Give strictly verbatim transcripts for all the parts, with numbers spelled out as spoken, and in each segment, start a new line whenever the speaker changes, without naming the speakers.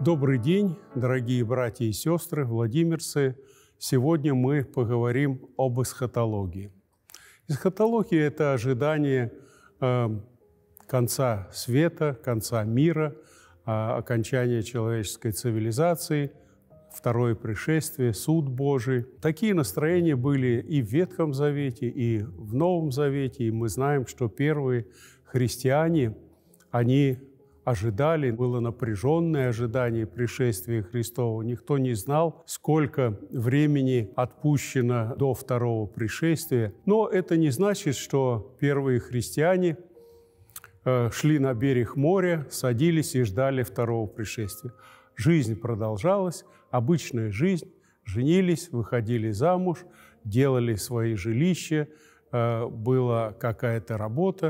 Добрый день, дорогие братья и сестры, владимирцы. Сегодня мы поговорим об эсхатологии. Эсхатология – это ожидание э, конца света, конца мира, э, окончания человеческой цивилизации, второе пришествие, суд Божий. Такие настроения были и в Ветхом Завете, и в Новом Завете. И мы знаем, что первые христиане, они ожидали, было напряженное ожидание пришествия Христова. Никто не знал, сколько времени отпущено до второго пришествия. Но это не значит, что первые христиане э, шли на берег моря, садились и ждали второго пришествия. Жизнь продолжалась, обычная жизнь. Женились, выходили замуж, делали свои жилища, э, была какая-то работа.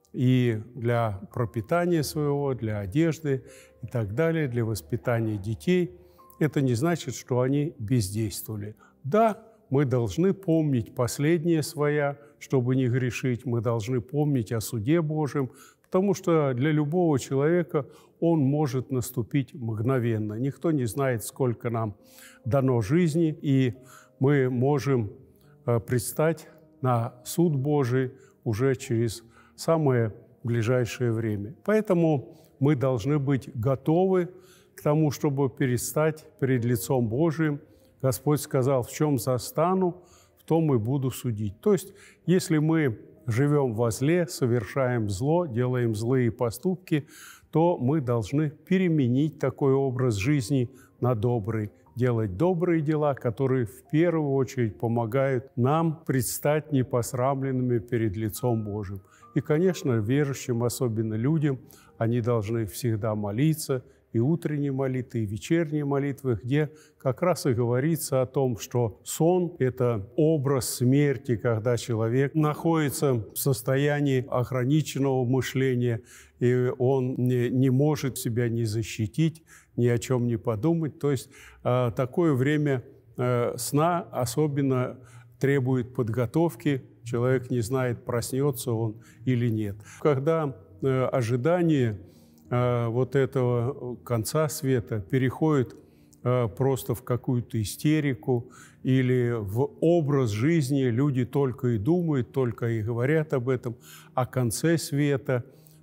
И для пропитания своего, для одежды и так далее, для воспитания детей. Это не значит, что они бездействовали. Да, мы должны помнить последнее своя, чтобы не грешить. Мы должны помнить о суде Божьем, потому что для любого человека он может наступить мгновенно. Никто не знает, сколько нам дано жизни, и мы можем предстать на суд Божий уже через самое ближайшее время. Поэтому мы должны быть готовы к тому, чтобы перестать перед лицом Божиим. Господь сказал: в чем застану, в том и буду судить. То есть, если мы живем во зле, совершаем зло, делаем злые поступки, то мы должны переменить такой образ жизни на добрый, делать добрые дела, которые в первую очередь помогают нам предстать непосрамленными перед лицом Божьим. И, конечно, верующим, особенно людям, они должны всегда молиться, и утренние молитвы, и вечерние молитвы, где как раз и говорится о том, что сон – это образ смерти, когда человек находится в состоянии ограниченного мышления, и он не, не может себя ни защитить, ни о чем не подумать. То есть э, такое время э, сна особенно требует подготовки. Человек не знает, проснется он или нет. Когда э, ожидание э, вот этого конца света переходит э, просто в какую-то истерику или в образ жизни, люди только и думают, только и говорят об этом, о конце света,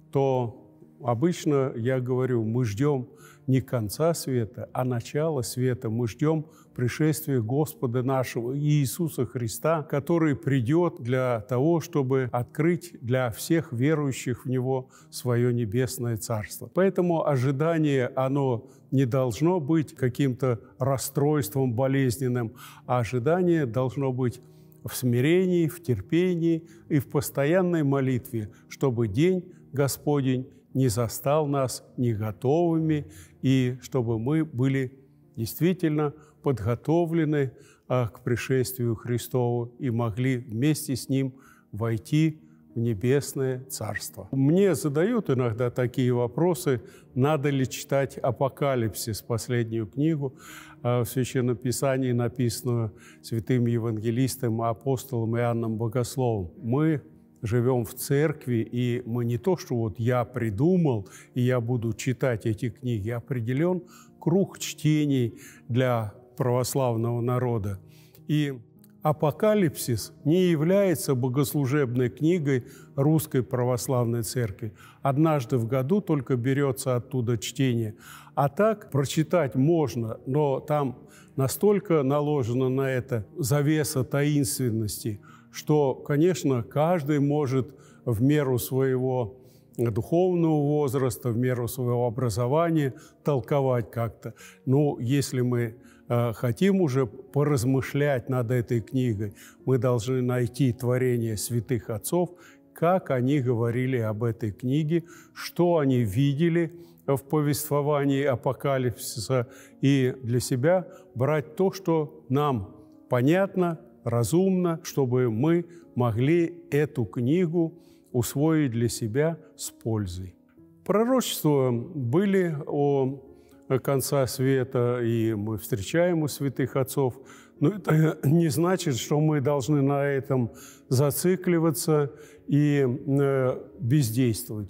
то обычно, я говорю, мы ждем не конца света, а начала света. Мы ждем пришествия Господа нашего Иисуса Христа, который придет для того, чтобы открыть для всех верующих в Него свое небесное Царство. Поэтому ожидание, оно не должно быть каким-то расстройством болезненным, а ожидание должно быть в смирении, в терпении и в постоянной молитве, чтобы день Господень не застал нас не готовыми, и чтобы мы были действительно подготовлены к пришествию Христову и могли вместе с Ним войти в Небесное Царство. Мне задают иногда такие вопросы: надо ли читать Апокалипсис, последнюю книгу в Священном Писании, написанную святым евангелистом, апостолом Иоанном Богословом. Мы живем в церкви, и мы не то, что вот я придумал, и я буду читать эти книги, определен круг чтений для православного народа. И Апокалипсис не является богослужебной книгой Русской Православной Церкви. Однажды в году только берется оттуда чтение. А так прочитать можно, но там настолько наложена на это завеса таинственности, что, конечно, каждый может в меру своего духовного возраста, в меру своего образования толковать как-то. Но если мы э, хотим уже поразмышлять над этой книгой, мы должны найти творение святых отцов, как они говорили об этой книге, что они видели в повествовании Апокалипсиса, и для себя брать то, что нам понятно, разумно, чтобы мы могли эту книгу усвоить для себя с пользой. Пророчества были о конце света, и мы встречаем у святых отцов, но это не значит, что мы должны на этом зацикливаться и бездействовать.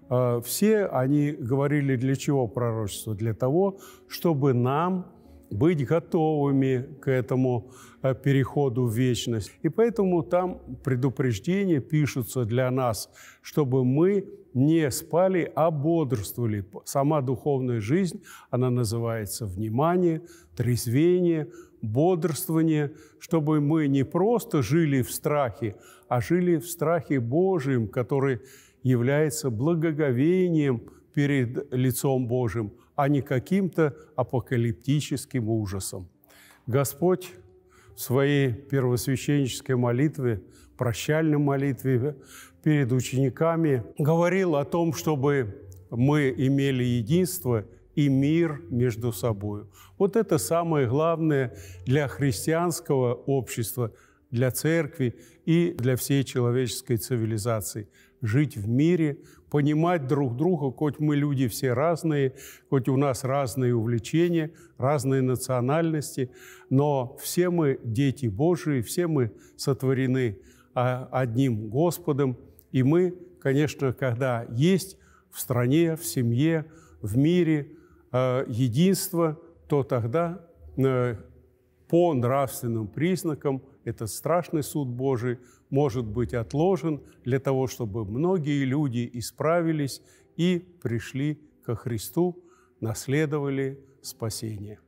Все они говорили для чего пророчество? Для того, чтобы нам быть готовыми к этому переходу в вечность. И поэтому там предупреждения пишутся для нас, чтобы мы не спали, а бодрствовали. Сама духовная жизнь, она называется внимание, трезвение, бодрствование, чтобы мы не просто жили в страхе, а жили в страхе Божьем, который является благоговением перед лицом Божьим, а не каким-то апокалиптическим ужасом. Господь в своей первосвященнической молитве, прощальной молитве перед учениками говорил о том, чтобы мы имели единство и мир между собой. Вот это самое главное для христианского общества, для церкви и для всей человеческой цивилизации. Жить в мире, понимать друг друга, хоть мы люди все разные, хоть у нас разные увлечения, разные национальности, но все мы дети Божии, все мы сотворены одним Господом. И мы, конечно, когда есть в стране, в семье, в мире единство, то тогда по нравственным признакам этот страшный суд Божий может быть отложен для того, чтобы многие люди исправились и пришли ко Христу, наследовали спасение.